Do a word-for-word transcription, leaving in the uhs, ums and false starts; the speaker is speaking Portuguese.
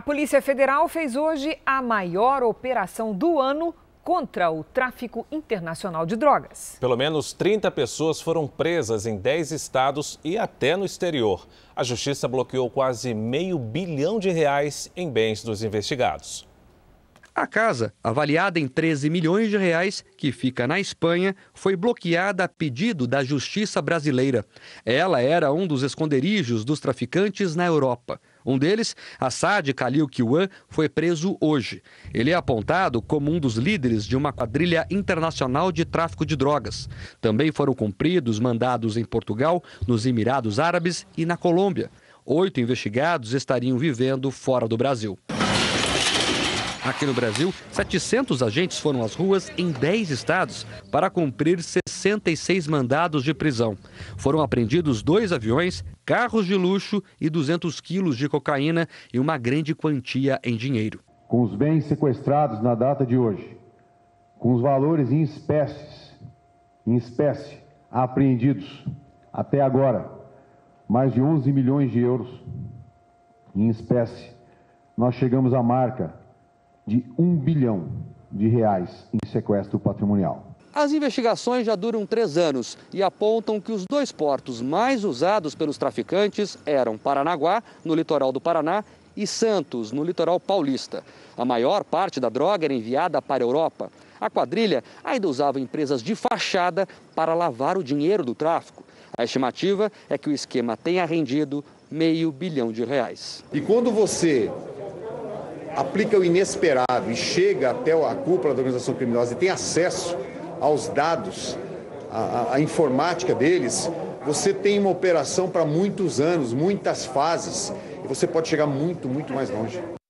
A Polícia Federal fez hoje a maior operação do ano contra o tráfico internacional de drogas. Pelo menos trinta pessoas foram presas em dez estados e até no exterior. A Justiça bloqueou quase meio bilhão de reais em bens dos investigados. A casa, avaliada em treze milhões de reais, que fica na Espanha, foi bloqueada a pedido da Justiça brasileira. Ela era um dos esconderijos dos traficantes na Europa. Um deles, Assad Khalil Kiwan, foi preso hoje. Ele é apontado como um dos líderes de uma quadrilha internacional de tráfico de drogas. Também foram cumpridos mandados em Portugal, nos Emirados Árabes e na Colômbia. Oito investigados estariam vivendo fora do Brasil. Aqui no Brasil, setecentos agentes foram às ruas em dez estados para cumprir sessenta e seis mandados de prisão. Foram apreendidos dois aviões, carros de luxo e duzentos quilos de cocaína e uma grande quantia em dinheiro. Com os bens sequestrados na data de hoje, com os valores em espécies, em espécie apreendidos até agora, mais de onze milhões de euros em espécie, nós chegamos à marca de um bilhão de reais em sequestro patrimonial. As investigações já duram três anos e apontam que os dois portos mais usados pelos traficantes eram Paranaguá, no litoral do Paraná, e Santos, no litoral paulista. A maior parte da droga era enviada para a Europa. A quadrilha ainda usava empresas de fachada para lavar o dinheiro do tráfico. A estimativa é que o esquema tenha rendido meio bilhão de reais. E quando você aplica o inesperado e chega até a cúpula da organização criminosa e tem acesso aos dados, a, a informática deles, você tem uma operação para muitos anos, muitas fases, e você pode chegar muito, muito mais longe.